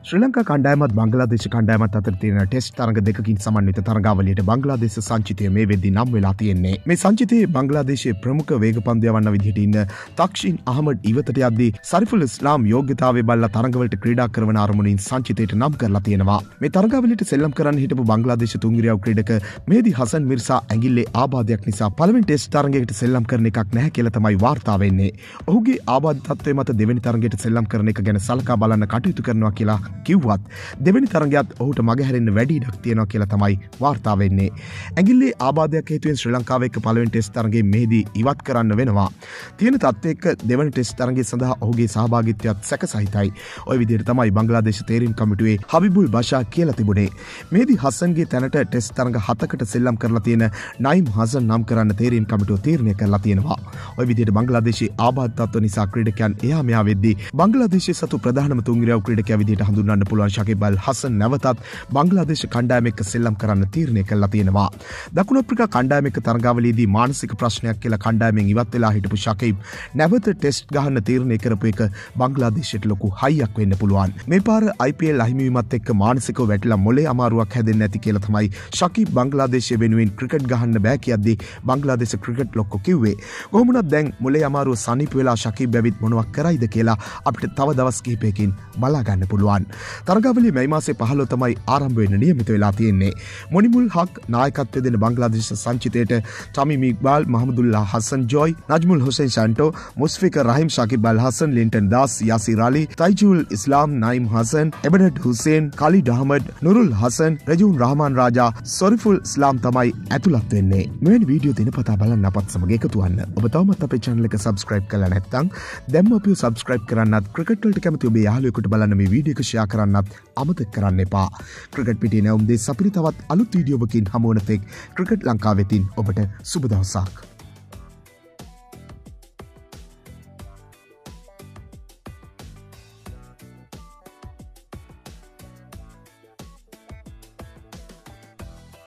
ශ්‍රී ලංකා කණ්ඩායමත් බංග්ලාදේශ කණ්ඩායමත් අතර තියෙන ටෙස්ට් තරඟ දෙකකින් සමන්විත තරඟාවලියට බංග්ලාදේශ සංචිතය මේ වෙද්දී නම් වෙලා තියෙන්නේ. මේ සංචිතයේ බංග්ලාදේශයේ ප්‍රමුඛ වේගපන්දු යවන්න විදිහට ඉන්න තක්ෂින් අහමඩ් ඉවතට යද්දී සරිෆුල් ඉස්ලාම් යෝග්‍යතාවය බලලා තරඟවලට ක්‍රීඩා කරන අරමුණින් සංචිතයට නම් කරලා තියෙනවා. මේ තරඟාවලියට සෙල්ලම් කරන්න හිටපු බංග්ලාදේශ තුන්ගිරියව් ක්‍රීඩක මේදි හසන් මිර්සා ඇඟිල්ලේ ආබාධයක් නිසා පළවෙනි ටෙස්ට් තරඟයකට සෙල්ලම් කරන එකක් නැහැ කියලා තමයි වාර්තා වෙන්නේ. ඔහුගේ ආබාධ තත්ත්වය මත දෙවෙනි තරඟයට සෙල්ලම් කරන එක ගැන සලකා බලන්න කටයුතු කරනවා කියලා කිව්වත් දෙවැනි තරගයත් ඔහුට මගහැරෙන්න වැඩි ඉඩක් තියෙනවා කියලා තමයි වාර්තා වෙන්නේ. ඇඟිල්ලේ ආබාධයක් හේතුවෙන් ශ්‍රී ලංකාව එක්ක පළවෙනි ටෙස්ට් තරගයේ මෙහිදී ඉවත් කරන්න වෙනවා. තියෙන තත්ත්වයක දෙවැනි ටෙස්ට් තරගය සඳහා ඔහුගේ සහභාගීත්වයත් සැකසහිතයි. ওই විදිහට තමයි බංග්ලාදේශ තේරීම් කමිටුවේ හබිබුල් බෂා කියලා තිබුණේ. මේදී හසන්ගේ තැනට ටෙස්ට් තරග 7කට සෙල්ලම් කරලා තියෙන නයිම් හසන් නම් කරන්න තේරීම් කමිටුව තීරණය කරලා තියෙනවා. ওই විදිහට බංග්ලාදේශයේ ආබාධ තත්ත්ව නිසා ක්‍රීඩකයන් එහා මෙහා වෙද්දී බංග්ලාදේශයේ සතු ප්‍රධානම තුන්ගිරියව් ක්‍රීඩකයා විදිහට හඳුන්වන්න පුළුවන් ශකීබ් අල් හසන් නැවතත් බංග්ලාදේශ කණ්ඩායම එක්ක සෙල්ලම් කරන්න තීරණය කළා තියෙනවා. දකුණු අප්‍රිකා කණ්ඩායම එක්ක තරගාවලියේදී මානසික ප්‍රශ්නයක් කියලා කණ්ඩායමෙන් ඉවත් වෙලා හිටපු ශකීබ් නැවත ටෙස්ට් ගහන්න තීරණය කරපු එක බංග්ලාදේශයට ලොකු හයියක් වෙන්න පුළුවන්. මේ පාර IPL අහිමිවීමත් එක්ක මානසිකව වැටිලා මොලේ අමාරුවක් හැදෙන්නේ නැති කියලා තමයි ශකීබ් බංග්ලාදේශය වෙනුවෙන් ක්‍රිකට් ගහන්න බෑ කියද්දී බංග්ලාදේශ ක්‍රිකට් ලොක්කෝ කිව්වේ. කොහොමුණත් දැන් මොලේ අමාරුව සනීප වෙලා ශකීබ් ඇවිත් මොනවක් කරයිද කියලා අපිට තව දවස් කිහිපයකින් බලා ගන්න පුළුවන්. තරගාවලිය මේ මාසේ 15 තමයි ආරම්භ වෙන්න නියමිත වෙලා තියෙන්නේ. මොනිමුල් හක් නායකත්වය දෙන බංග්ලාදේශ සංචිතයට තමීම් ඉක්බාල්, මහමුදුල්ලා හසන් ජොයි, නජ්මුල් හුසයින් සැන්ටෝ, මුස්ෆික රහීම්, ශකීබ් අල් හසන්, ලින්ටන් දාස්, යාසිර් අලි, තයිජුල් ඉස්ලාම්, නයිම් හසන්, එබඩට් හුසේන්, කලිඩ් අහමඩ්, නුරුල් හසන්, රජූන් රහමාන් රාජා, සොරිෆුල් ඉස්ලාම් තමයි ඇතුළත් වෙන්නේ. මෙවැනි වීඩියෝ දිනපතා බලන්න අපත් සමග එකතු වෙන්න. ඔබ තවමත් අපේ channel එක subscribe කරලා නැත්නම් දැන්ම අපිව subscribe කරන්නත්, ක්‍රිකට් වලට කැමති ඔබේ යාළුවෙකුට බලන්න මේ වීඩියෝ එක share කරන්නත් අමතක කරන්න එපා. ක්‍රිකට් පිටියේ නැවුම් දෙස් අපිට තවත් අලුත් වීඩියෝවකින් හමු වන තෙක් ක්‍රිකට් ලංකාව වෙතින් ඔබට සුබ දවසක්.